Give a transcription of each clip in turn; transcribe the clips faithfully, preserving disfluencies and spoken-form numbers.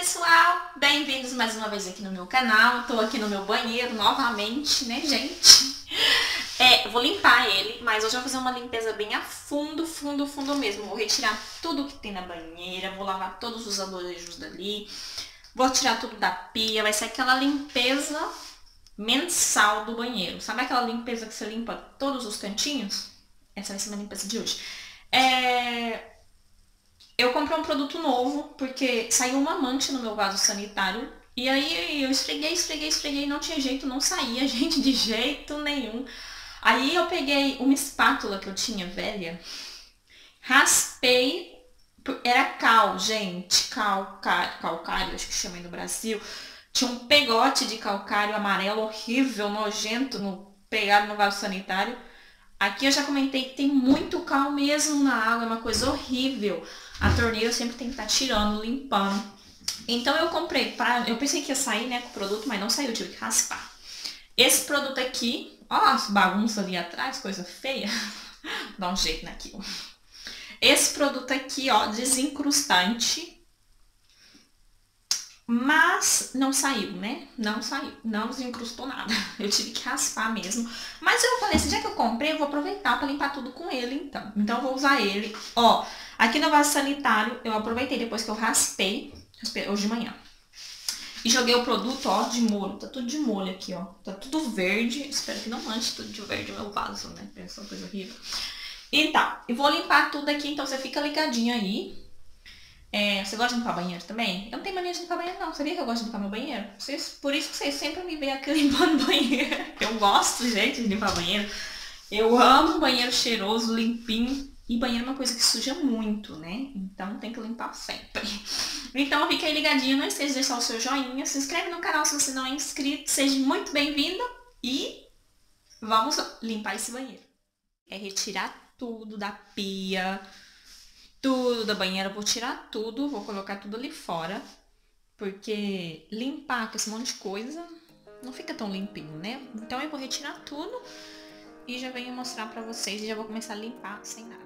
pessoal, bem-vindos mais uma vez aqui no meu canal. Tô aqui no meu banheiro novamente, né, gente? É, vou limpar ele, mas hoje eu vou fazer uma limpeza bem a fundo, fundo, fundo mesmo. Vou retirar tudo que tem na banheira, vou lavar todos os azulejos dali, vou tirar tudo da pia, vai ser aquela limpeza mensal do banheiro. Sabe aquela limpeza que você limpa todos os cantinhos? Essa vai ser uma limpeza de hoje. É... Eu comprei um produto novo, porque saiu uma mancha no meu vaso sanitário. E aí eu esfreguei, esfreguei, esfreguei, não tinha jeito, não saía, gente, de jeito nenhum. Aí eu peguei uma espátula que eu tinha velha, raspei, era cal, gente, calcário, calcário, acho que chama aí no Brasil. Tinha um pegote de calcário amarelo horrível, nojento, no, pegado no vaso sanitário. Aqui eu já comentei que tem muito cal mesmo na água, é uma coisa horrível. A torneira sempre tem que estar tirando, limpando. Então eu comprei, pra, eu pensei que ia sair, né, com o produto, mas não saiu, eu tive que raspar. Esse produto aqui, ó as bagunças ali atrás, coisa feia. Dá um jeito naquilo. Esse produto aqui, ó, desencrustante. Mas não saiu, né? Não saiu, não desencrustou nada. Eu tive que raspar mesmo. Mas eu falei assim, já que eu comprei, eu vou aproveitar para limpar tudo com ele, então. Então eu vou usar ele. Ó, aqui no vaso sanitário, eu aproveitei depois que eu raspei, raspei hoje de manhã. E joguei o produto, ó, de molho. Tá tudo de molho aqui, ó. Tá tudo verde. Espero que não manche tudo de verde o meu vaso, né? Essa coisa horrível. Então, eu vou limpar tudo aqui, então você fica ligadinho aí. É, você gosta de limpar banheiro também? Eu não tenho mania de limpar banheiro não, sabia que eu gosto de limpar meu banheiro? Vocês, por isso que vocês sempre me veem aqui limpando banheiro. Eu gosto, gente, de limpar banheiro. Eu amo banheiro cheiroso, limpinho. E banheiro é uma coisa que suja muito, né? Então tem que limpar sempre. Então fica aí ligadinho, não esqueça de deixar o seu joinha. Se inscreve no canal se você não é inscrito. Seja muito bem-vindo. E vamos limpar esse banheiro. É retirar tudo da pia. Tudo da banheira, eu vou tirar tudo, vou colocar tudo ali fora, porque limpar com esse monte de coisa não fica tão limpinho, né? Então eu vou retirar tudo e já venho mostrar pra vocês e já vou começar a limpar sem nada.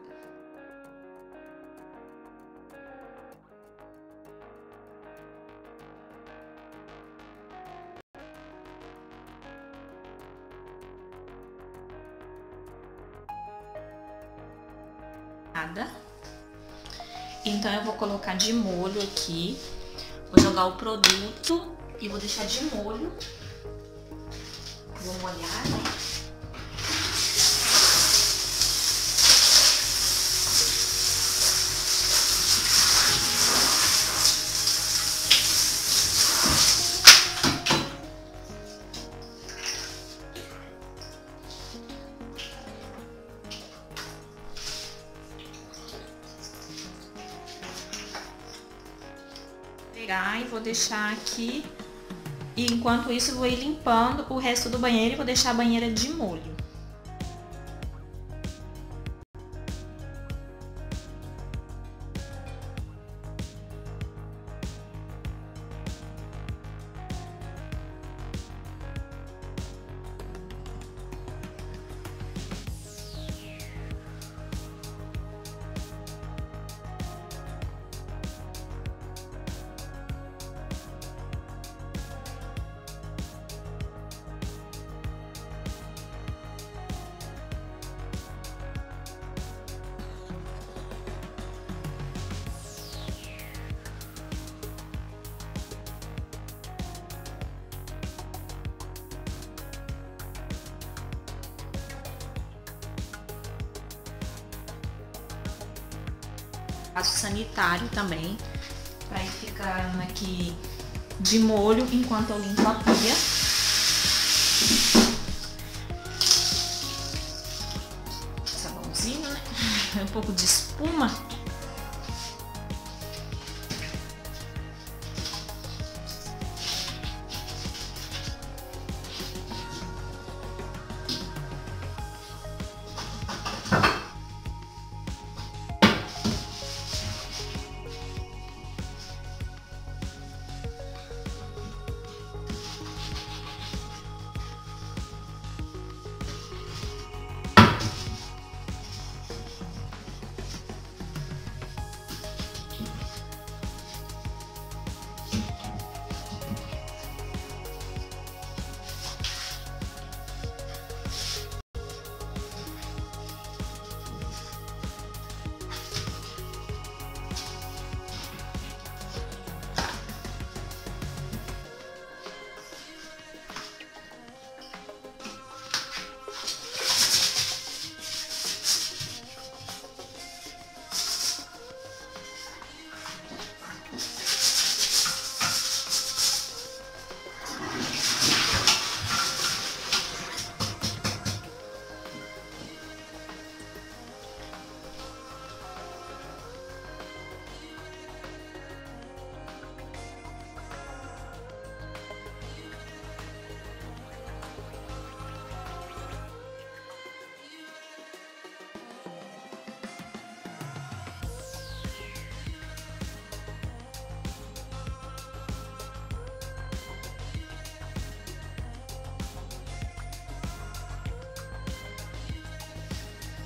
Nada. Então eu vou colocar de molho aqui, vou jogar o produto e vou deixar de molho, vou molhar, né? E vou deixar aqui, e enquanto isso eu vou ir limpando o resto do banheiro e vou deixar a banheira de molho. Vaso sanitário também, para ir ficando aqui de molho enquanto eu limpo a pia. Sabãozinho, né? Um pouco de espuma.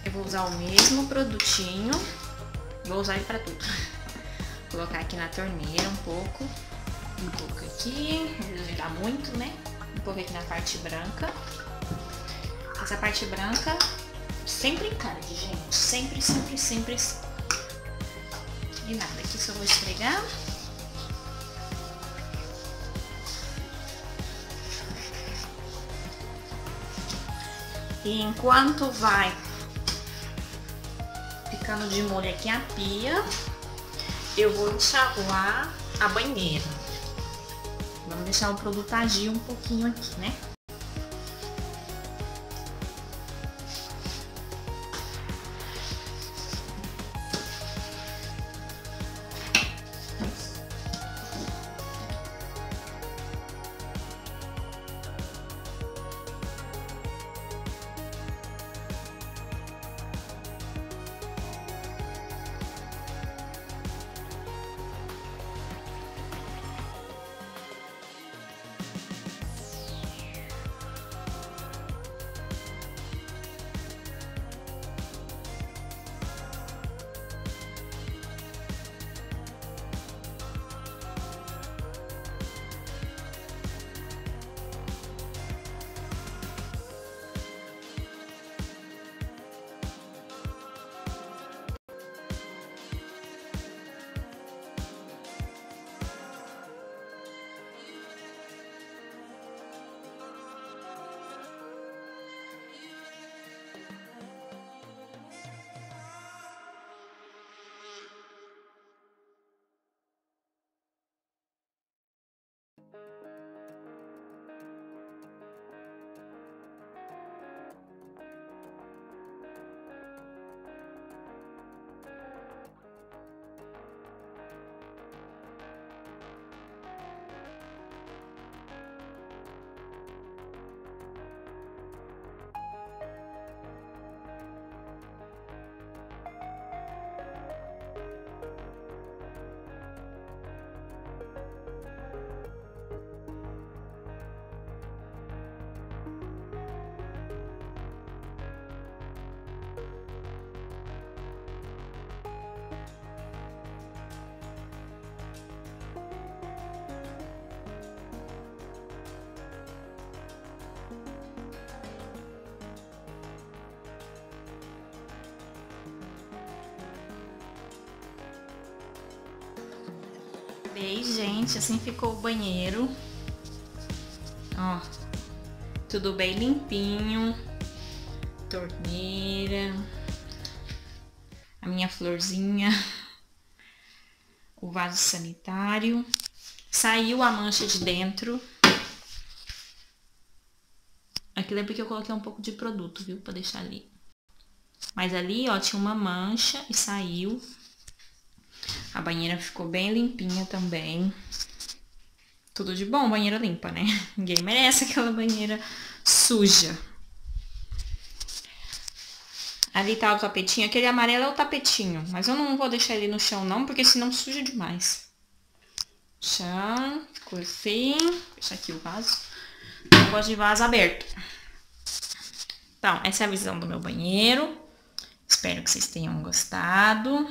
Eu vou usar o mesmo produtinho. Vou usar ele pra tudo. Vou colocar aqui na torneira um pouco. Um pouco aqui. Não vai dar muito, né? Um pouco aqui na parte branca. Essa parte branca sempre encarde, gente. Sempre, sempre, sempre assim. E nada, aqui só vou esfregar. E enquanto vai ficando de molho aqui a pia, eu vou enxaguar a banheira. Vamos deixar o produto agir um pouquinho aqui, né? Bem, gente, assim ficou o banheiro. Ó, tudo bem limpinho. Torneira. A minha florzinha. O vaso sanitário. Saiu a mancha de dentro. Aquilo é porque eu coloquei um pouco de produto, viu? Pra deixar ali. Mas ali, ó, tinha uma mancha e saiu. A banheira ficou bem limpinha também. Tudo de bom, banheira limpa, né? Ninguém merece aquela banheira suja. Ali tá o tapetinho. Aquele amarelo é o tapetinho. Mas eu não vou deixar ele no chão não, porque senão suja demais. Chão, ficou assim. Deixa aqui o vaso. Eu gosto de vaso aberto. Então, essa é a visão do meu banheiro. Espero que vocês tenham gostado.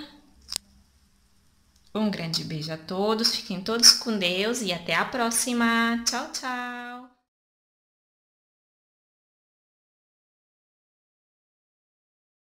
Um grande beijo a todos. Fiquem todos com Deus e até a próxima. Tchau, tchau.